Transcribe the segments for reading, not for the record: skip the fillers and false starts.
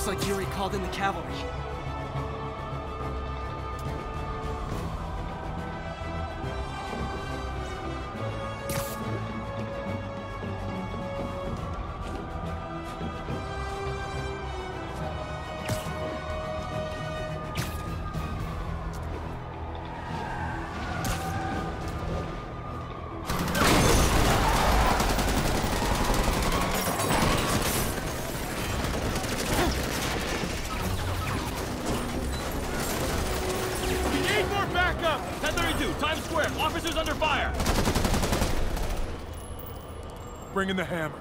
Looks like Yuri called in the cavalry. Bring in the hammer.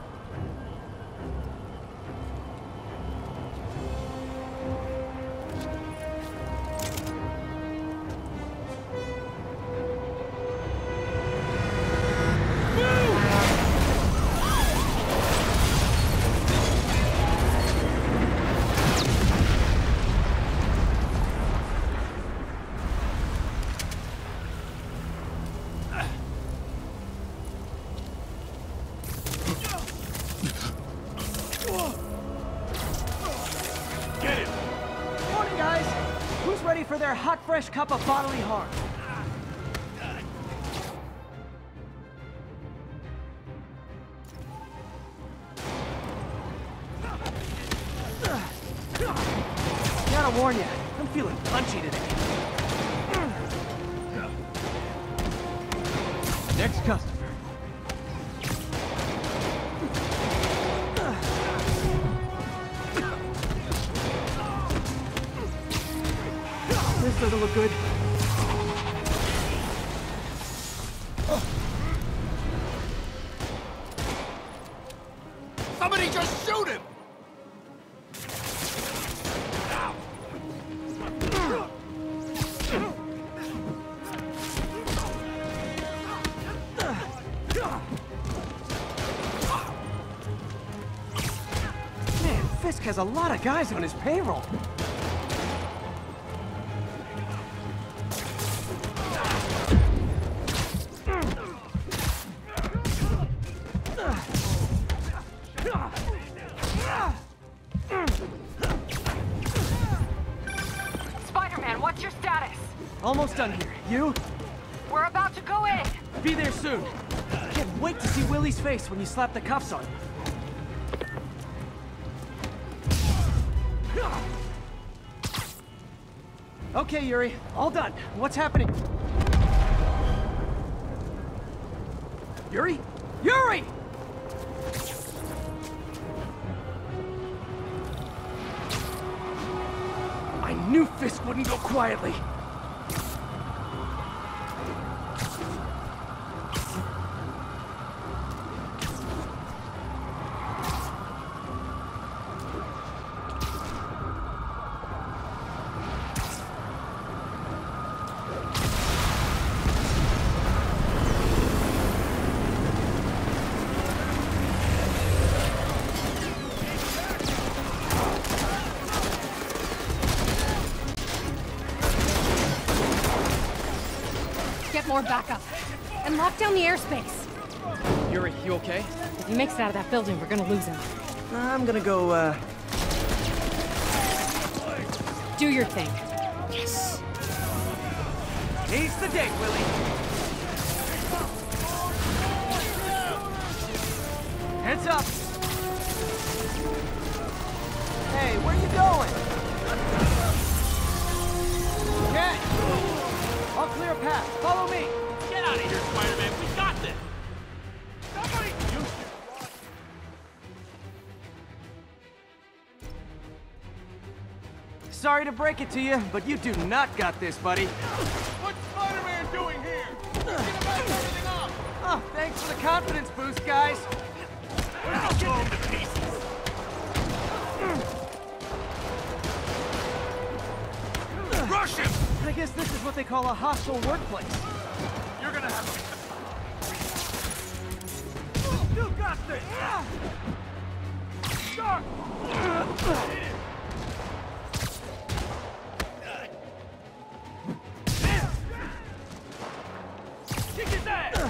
For their hot, fresh cup of bodily harm. Gotta warn you, I'm feeling punchy today. Next customer. This doesn't look good. Somebody just shoot him! Man, Fisk has a lot of guys on his payroll. Almost done here. You? We're about to go in. Be there soon. Can't wait to see Willie's face when you slap the cuffs on him. Okay, Yuri. All done. What's happening? Yuri? Yuri! I knew Fisk wouldn't go quietly. More backup. And lock down the airspace. Yuri, you okay? If he makes it out of that building, we're gonna lose him. I'm gonna go, do your thing. Yes! Seize the day, Willie! Heads up! Hey, where you going? Yeah! I'll clear a path. Follow me. Get out of here, Spider-Man. We got this. Somebody, you Sorry to break it to you, but you do not got this, buddy. What's Spider-Man doing here? He's gonna mess everything up. Oh, thanks for the confidence boost, guys. I'll blow him to pieces. Rush him! I guess this is what they call a hostile workplace. You're gonna have to... You got this! Start! Kick his ass!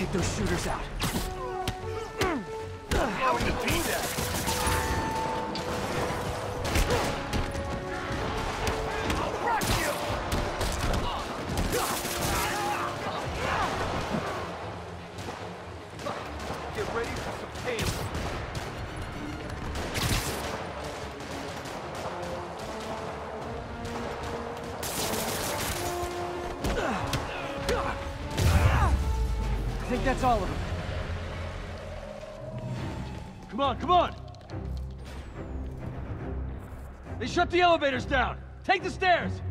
take those shooters out. How would you do that? I'll wreck you! Get ready for some pain. I think that's all of them. Come on, come on! They shut the elevators down! Take the stairs!